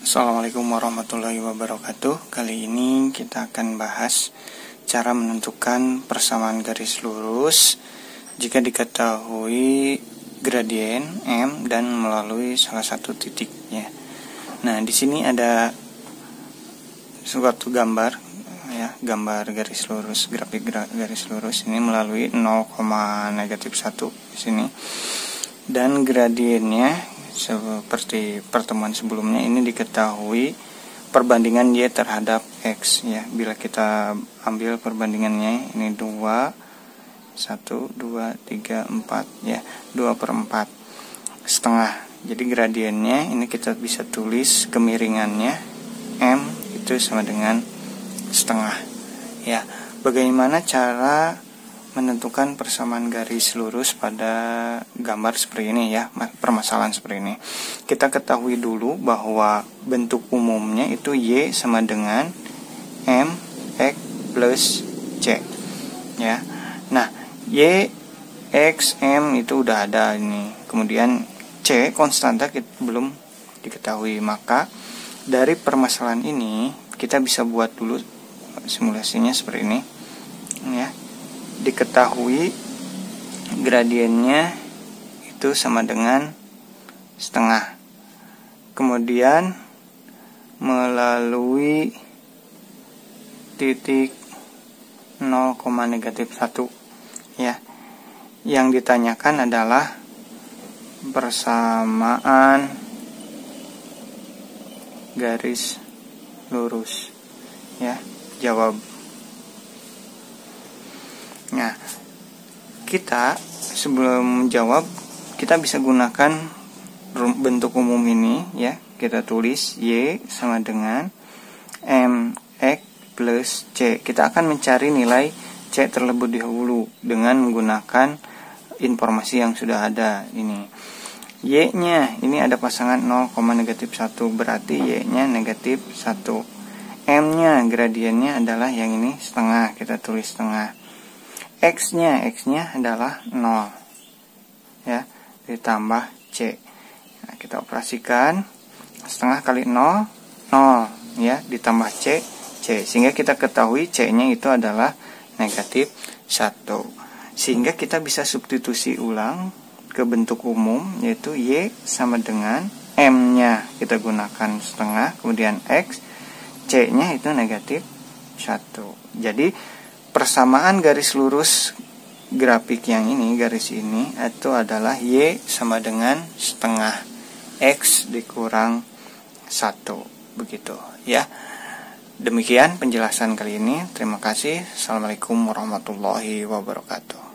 Assalamualaikum warahmatullahi wabarakatuh. Kali ini kita akan bahas cara menentukan persamaan garis lurus jika diketahui gradien M dan melalui salah satu titiknya. Nah, di sini ada suatu gambar ya, gambar garis lurus, grafik garis lurus ini melalui 0,-1 di sini. Dan gradiennya seperti pertemuan sebelumnya ini diketahui perbandingan Y terhadap X ya. Bila kita ambil perbandingannya ini 2, 1, 2, 3, 4 ya, 2/4 setengah. Jadi gradiennya ini kita bisa tulis kemiringannya M itu sama dengan setengah ya. Bagaimana cara menentukan persamaan garis lurus pada gambar seperti ini ya, permasalahan seperti ini. Kita ketahui dulu bahwa bentuk umumnya itu Y sama dengan M X plus C ya. Nah, Y X M itu udah ada ini. Kemudian C konstanta belum diketahui. Maka dari permasalahan ini kita bisa buat dulu simulasinya seperti ini ya. Diketahui gradiennya itu sama dengan setengah. Kemudian melalui titik 0,-1 ya. Yang ditanyakan adalah persamaan garis lurus ya. Jawab. Nah, kita sebelum menjawab kita bisa gunakan bentuk umum ini ya. Kita tulis Y sama dengan MX plus C. Kita akan mencari nilai C terlebih dahulu dengan menggunakan informasi yang sudah ada ini. Y-nya ini ada pasangan 0,-1, berarti Y-nya -1. M-nya gradiennya adalah yang ini setengah, kita tulis setengah. X-nya adalah 0 ya, ditambah C. Nah, kita operasikan setengah kali 0 ya, ditambah C, sehingga kita ketahui C-nya itu adalah -1. Sehingga kita bisa substitusi ulang ke bentuk umum, yaitu Y sama dengan M-nya kita gunakan setengah, kemudian X, C-nya itu -1. Jadi persamaan garis lurus grafik yang ini, garis ini itu adalah Y sama dengan setengah X dikurang 1, begitu ya. Demikian penjelasan kali ini. Terima kasih. Assalamualaikum warahmatullahi wabarakatuh.